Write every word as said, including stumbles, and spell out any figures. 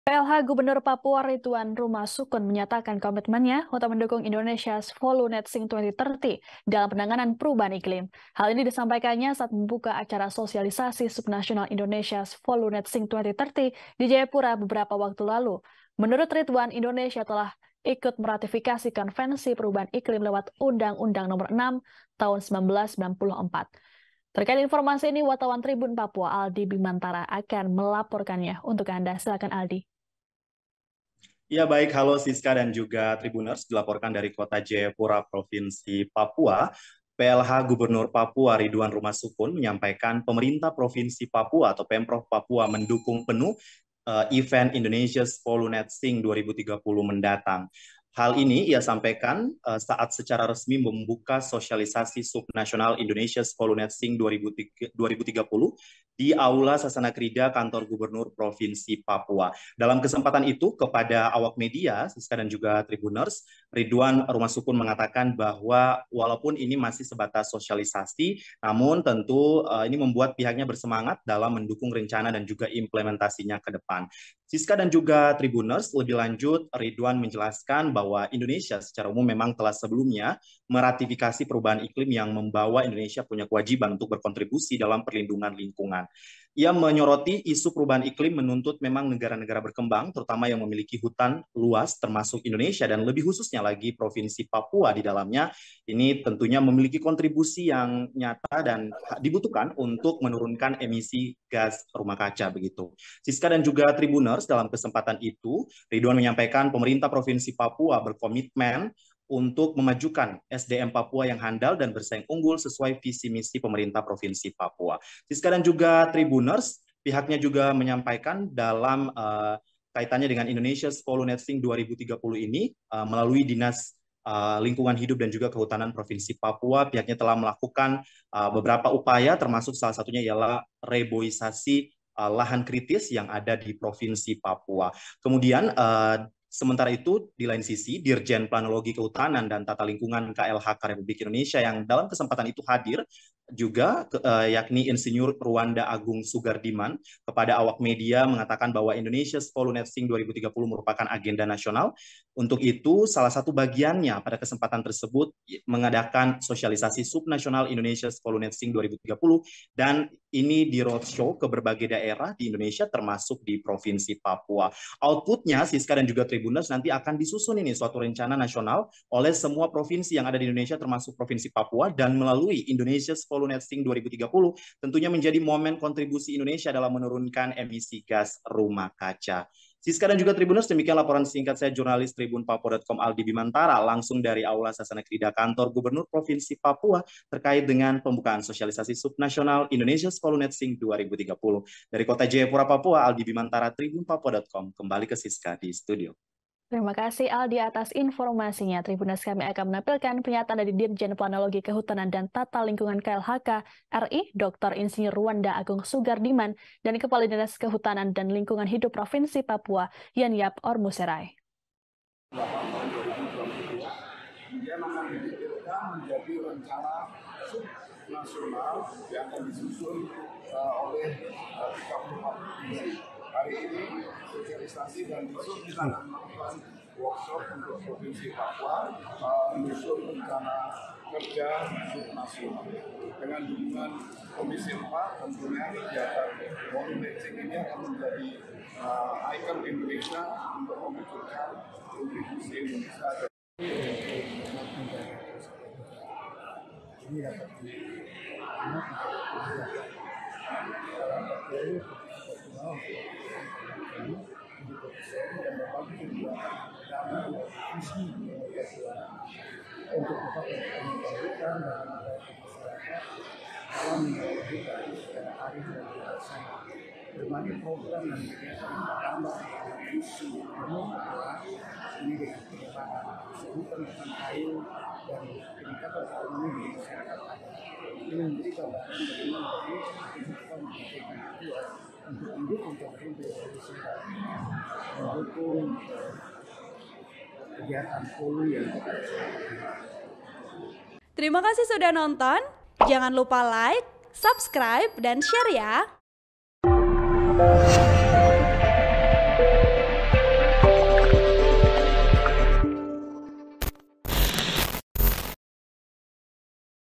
P L H Gubernur Papua Ridwan Rumah Sukun menyatakan komitmennya untuk mendukung Indonesia's Volunet Sing dua ribu tiga puluh dalam penanganan perubahan iklim. Hal ini disampaikannya saat membuka acara sosialisasi subnasional Indonesia's Volunet Sing dua ribu tiga puluh di Jayapura beberapa waktu lalu. Menurut Ridwan, Indonesia telah ikut meratifikasi Konvensi Perubahan Iklim lewat Undang-Undang Nomor enam Tahun seribu sembilan ratus sembilan puluh empat. Terkait informasi ini, wartawan Tribun Papua Aldi Bimantara akan melaporkannya untuk Anda. Silakan Aldi. Ya baik, halo Siska dan juga Tribuners, dilaporkan dari Kota Jayapura, Provinsi Papua. P L H Gubernur Papua Ridwan Rumah Sukun menyampaikan pemerintah Provinsi Papua atau Pemprov Papua mendukung penuh uh, event Indonesia's Volunet Sing dua ribu tiga puluh mendatang. Hal ini ia sampaikan uh, saat secara resmi membuka sosialisasi subnasional Indonesia's Volunet Sing dua ribu tiga puluh di Aula Sasana Krida Kantor Gubernur Provinsi Papua. Dalam kesempatan itu, kepada awak media, Siska dan juga Tribuners, Ridwan Rumah Sukun mengatakan bahwa walaupun ini masih sebatas sosialisasi, namun tentu uh, ini membuat pihaknya bersemangat dalam mendukung rencana dan juga implementasinya ke depan. Siska dan juga Tribuners, lebih lanjut, Ridwan menjelaskan bahwa Indonesia secara umum memang telah sebelumnya meratifikasi perubahan iklim yang membawa Indonesia punya kewajiban untuk berkontribusi dalam perlindungan lingkungan. Ia menyoroti isu perubahan iklim menuntut memang negara-negara berkembang, terutama yang memiliki hutan luas termasuk Indonesia dan lebih khususnya lagi Provinsi Papua di dalamnya, ini tentunya memiliki kontribusi yang nyata dan dibutuhkan untuk menurunkan emisi gas rumah kaca begitu. Siska dan juga Tribuners, dalam kesempatan itu, Ridwan menyampaikan pemerintah Provinsi Papua berkomitmen untuk memajukan S D M Papua yang handal dan bersaing unggul sesuai visi misi pemerintah Provinsi Papua. Siska dan juga Tribuners, pihaknya juga menyampaikan dalam uh, kaitannya dengan Indonesia's Volunet Sing dua ribu tiga puluh ini, uh, melalui Dinas uh, Lingkungan Hidup dan juga Kehutanan Provinsi Papua, pihaknya telah melakukan uh, beberapa upaya, termasuk salah satunya ialah reboisasi uh, lahan kritis yang ada di Provinsi Papua. Kemudian, uh, sementara itu, di lain sisi, Dirjen Planologi Kehutanan dan Tata Lingkungan K L H K Republik Indonesia yang dalam kesempatan itu hadir juga, uh, yakni Insinyur Ruanda Agung Sugardiman, kepada awak media mengatakan bahwa Indonesia's Volunet Sing dua ribu tiga puluh merupakan agenda nasional. Untuk itu, salah satu bagiannya pada kesempatan tersebut mengadakan sosialisasi subnasional Indonesia's Volunet Sing dua ribu tiga puluh, dan ini di roadshow ke berbagai daerah di Indonesia termasuk di Provinsi Papua. Outputnya, Siska dan juga Tribuners, nanti akan disusun ini suatu rencana nasional oleh semua provinsi yang ada di Indonesia termasuk Provinsi Papua, dan melalui Indonesia's Volunet Sing dua ribu tiga puluh tentunya menjadi momen kontribusi Indonesia dalam menurunkan emisi gas rumah kaca. Siska dan juga Tribuners, demikian laporan singkat saya jurnalis Tribun Papua dot com Aldi Bimantara langsung dari Aula Sasana Krida Kantor Gubernur Provinsi Papua terkait dengan pembukaan sosialisasi subnasional Indonesia's Volunet Sing dua ribu tiga puluh. Dari Kota Jayapura, Papua, Aldi Bimantara, Tribun Papua dot com. Kembali ke Siska di studio. Terima kasih Aldi atas informasinya. Tribuners, kami akan menampilkan pernyataan dari Dirjen Planologi Kehutanan dan Tata Lingkungan K L H K R I, Doktor Insinyur Ruanda Agung Sugardiman, dan Kepala Dinas Kehutanan dan Lingkungan Hidup Provinsi Papua, Yanyap Ormuserai. Kemudian akan dipikirkan menjadi rencana subnasional yang akan disusun uh, oleh uh, tiga puluh empat provinsi. Hari ini sosialisasi dan besok kita akan melakukan workshop untuk Provinsi Papua uh, menyusun rencana kerja subnasional dengan dukungan Komisi empat. Tentunya kegiatan Volunet Sing ini akan menjadi uh, ikon Indonesia untuk mewujudkan kontribusi Indonesia. Ini dapat untuk dapat memperbaikkan dan masyarakat dalam menjalankan secara arif dan bersama. Berbagai program dan kegiatan tambah isu umum adalah ini dengan pengembangan kesulitan tentang kayu dan peningkatan ekonomi di masyarakat. Ini menjadi gambaran bagaimana Indonesia kita membutuhkan kuat untuk mendukung pemerintah Indonesia mendukung kegiatan polu yang kita. Terima kasih sudah nonton. Jangan lupa like, subscribe, dan share ya.